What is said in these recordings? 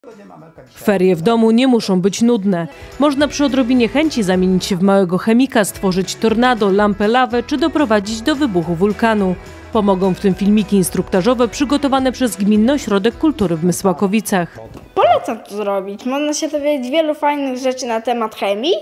Ferie w domu nie muszą być nudne. Można przy odrobinie chęci zamienić się w małego chemika, stworzyć tornado, lampę lawę czy doprowadzić do wybuchu wulkanu. Pomogą w tym filmiki instruktażowe przygotowane przez Gminny Ośrodek Kultury w Mysłakowicach. Polecam to zrobić. Można się dowiedzieć wielu fajnych rzeczy na temat chemii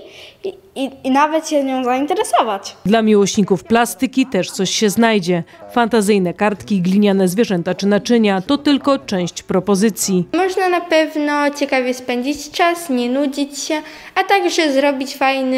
i nawet się nią zainteresować. Dla miłośników plastyki też coś się znajdzie. Fantazyjne kartki, gliniane zwierzęta czy naczynia to tylko część propozycji. Można na pewno ciekawie spędzić czas, nie nudzić się, a także zrobić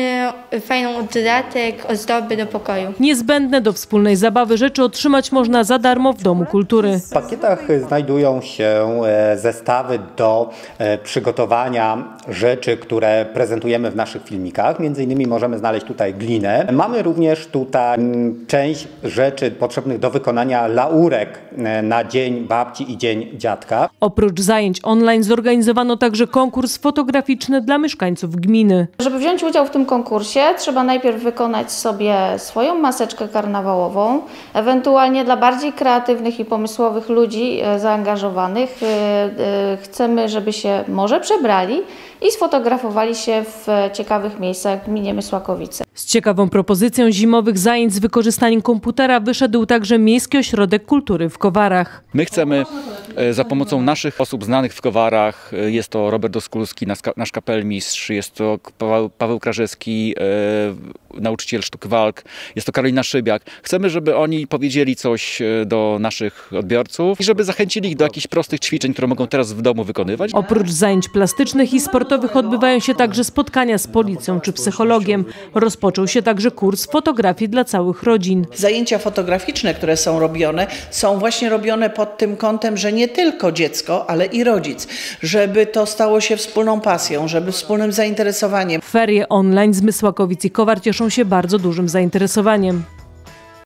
fajną dodatek, ozdoby do pokoju. Niezbędne do wspólnej zabawy rzeczy otrzymać można za darmo w Domu Kultury. W pakietach znajdują się zestawy do przygotowania rzeczy, które prezentujemy w naszych filmikach. Między innymi możemy znaleźć tutaj glinę. Mamy również tutaj część rzeczy potrzebnych do wykonania laurek na Dzień Babci i Dzień Dziadka. Oprócz zajęć online zorganizowano także konkurs fotograficzny dla mieszkańców gminy. Żeby wziąć udział w tym konkursie, trzeba najpierw wykonać sobie swoją maseczkę karnawałową, ewentualnie dla bardziej kreatywnych i pomysłowych ludzi zaangażowanych chcemy, żeby się może przebrali i sfotografowali się w ciekawych miejscach w gminie Mysłakowice. Z ciekawą propozycją zimowych zajęć z wykorzystaniem komputera wyszedł także Miejski Ośrodek Kultury w Kowarach. My chcemy za pomocą naszych osób znanych w Kowarach, jest to Robert Doskulski, nasz kapelmistrz, jest to Paweł Krażewski, nauczyciel sztuk walk, jest to Karolina Szybiak. Chcemy, żeby oni powiedzieli coś do naszych odbiorców i żeby zachęcili ich do jakichś prostych ćwiczeń, które mogą teraz w domu wykonywać. Oprócz zajęć plastycznych i sportowych odbywają się także spotkania z policją czy psychologiem. Rozpoczął się także kurs fotografii dla całych rodzin. Zajęcia fotograficzne, które są robione, są właśnie robione pod tym kątem, że nie tylko dziecko, ale i rodzic, żeby to stało się wspólną pasją, żeby wspólnym zainteresowaniem. Ferie online z Mysłakowic i Kowar cieszą się bardzo dużym zainteresowaniem.